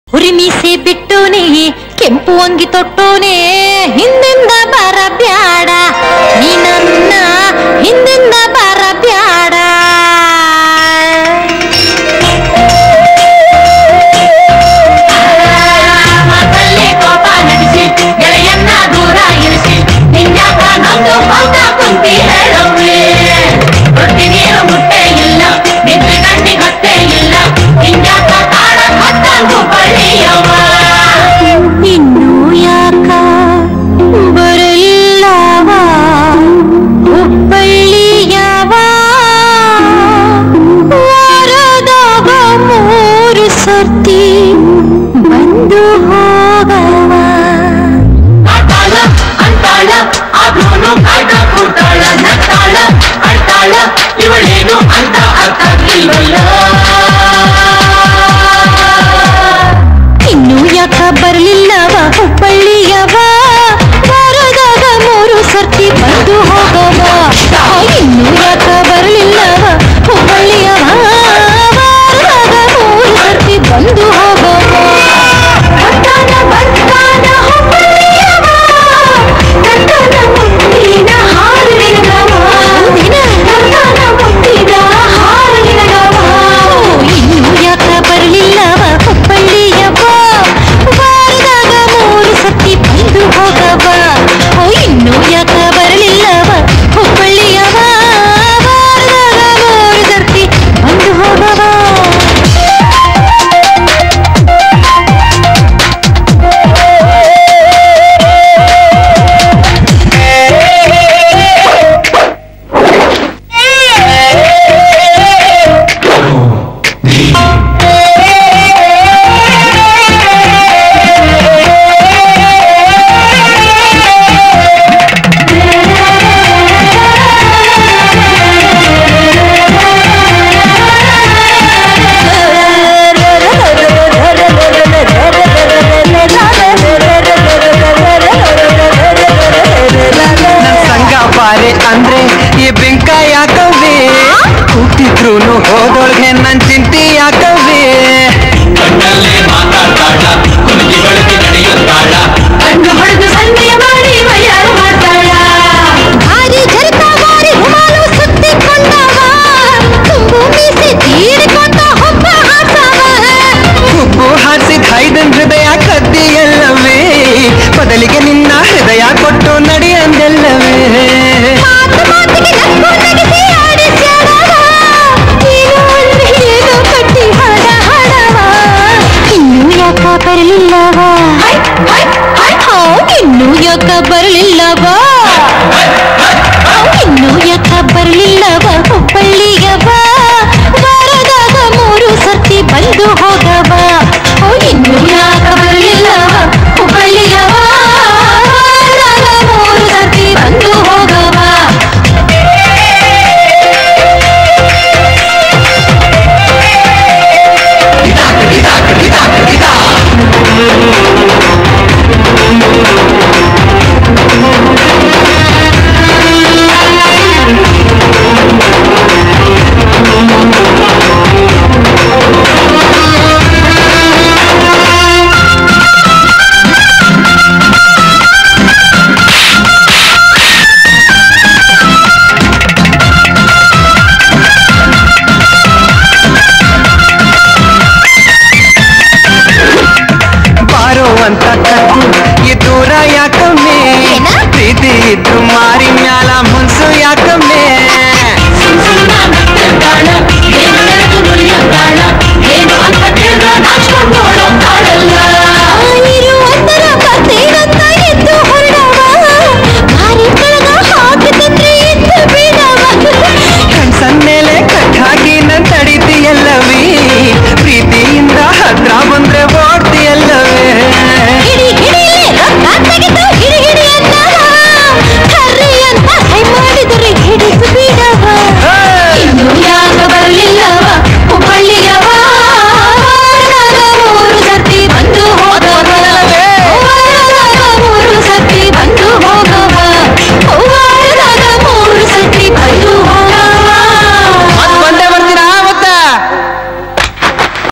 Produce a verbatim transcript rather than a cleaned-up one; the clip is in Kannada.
ಹುರಿಮೀಸಿ ಬಿಟ್ಟೋನೆ ಕೆಂಪು ಅಂಗಿ ತೊಟ್ಟೋನೆ ಹಿಂದಿಂದ ಬರ ಬ್ಯಾಡ ನೀ ನನ್ನ ಹಿಂದಿಂದ ಬರ ಬ್ಯಾಡ ಮಕ್ಕಳೇ ಕೋಪ ನಡೆಸಿ ಗೆಳೆಯನ್ನ ದೂರ ಇರಿಸಿ ನಿಂಜಾಕ ನಂದು ಪಾತ ಕುಂತಿ ಹೇಳವ್ರೆ ರೊಟ್ಟಿ ನೀರು ಮುಟ್ಟೆ ಇಲ್ಲ ನಿದ್ರೆ ಗಂಡಿ ಗೊತ್ತೇ ಇಲ್ಲ ನಿಂಜಾಕ ತಾಳ ಹತ್ತಂದು ಬಳಿಯವ ಇನ್ನು ಯಾಕ ಬರಲಿಲ್ಲವ ಹುಬ್ಬಳ್ಳಿಯವ ವಾರದಾಗ ಮೂರು ಸರ್ತಿ ಬಂದು ಹೋಗವ ಆಟಾಳ ಅಂತಾಳ ಆದ್ರೂನು ಕಾಯ್ದ ಕೂತಾಳ ನತ್ತಾಳ ಅಳ್ತಾಳ ಇವಳೇನು ಅಂತ ಅರ್ಥ ಇಲ್ವಲ್ಲ ಇನ್ನು ಯಾಕ ಬರಲಿಲ್ಲವ ಹುಬ್ಬಳ್ಳಿಯವ ವಾರದಾಗ ಮೂರು ಸರ್ತಿ ಬಂದು ಹೋಗವ ಇನ್ನು ಯಾಕ ಬರಲಿಲ್ಲವ ಹುಬ್ಬಳ್ಳಿಯವ ವಾರದಾಗ ಮೂರು ಸರ್ತಿ ಬಂದು ಹೋಗವ ಬರ್ತಾನ ಬರ್ತಾನ ಹುಬ್ಬಳ್ಳಿಯವ ಕಟ್ಟನ ಮುಟ್ಟಿನ ಹಾಲಿನಗವ ಕಟ್ಟನ ಮುಟ್ಟಿನ ಹಾಲಿನಗವ ಇನ್ನು ಯಾಕ ಬರಲಿಲ್ಲವ ಹುಬ್ಬಳ್ಳಿಯವ ವಾರದಾಗ ಮೂರು ಸರ್ತಿ ಬಂದು ಹೋಗವ ಇನ್ನು ಯಾಕ ಬರಲಿಲ್ಲವ ಹುಬ್ಬಳ್ಳಿಯವ ವಾರದಾಗ ಮೂರು ಸರ್ತಿ ಬಂದು ಹೋಗವ ಅಂದ್ರೆ ಈ ಬೆಂಕ ಯಾಕವ್ರಿ ಹುಟ್ಟಿದ್ರೂನು ಹೋದೊಳಗೆ ನನ್ ಚಿಂತೆ ಯಾಕವ್ರಿ ಕಣ್ಣಲ್ಲೇ ಮಾತಾಡ್ತಾಳ ಕುಣಿತಿ ಬಳಕೆ ನಡೆಯುತ್ತಾಳ ಕಣ್ಣು ಹೊಡೆದು ಸಂಜೆಯ ಮಾಡಿ ವಯ್ಯಾರು ಮಾಡ್ತಾಳ ಭಾರಿ ಜರಿತ ಮಾರಿ ಹುಮಾಲು ಸುತ್ತಿಕೊಂಡವ ತುಂಬು ಮೀಸಿ ತೀರಿಕೊಂಡ ಹೊಬ್ಬ ಹಾಡ್ತಾವ ಹುಬ್ಬು ಹಾರಿಸಿದ ಹೈದನ್ ಹೃದಯ ಕದ್ದಿಯಲ್ಲವೇ ಬದಲಿಗೆ ನಿನ್ನ ಹೃದಯ ಕೊಟ್ಟು ನಡೆಯಂದೆಲ್ಲವೇ ಮಾತು ಮಾತಿಗೆ ನಕ್ಕು ನಗಿಸಿ ಆಡಿಸ್ಯಾಡವ ನೀನು ಅಂದ್ರೆ ಏನು ಕಟ್ಟಿ ಹಾಡ ಹಾಡವ ಇನ್ನು ಯಾಕ ಬರಲಿಲ್ಲವ ಇನ್ನು ಯಾಕ ಬರಲಿಲ್ಲವ ಇನ್ನು ಯಾಕ ಬರಲಿಲ್ಲವ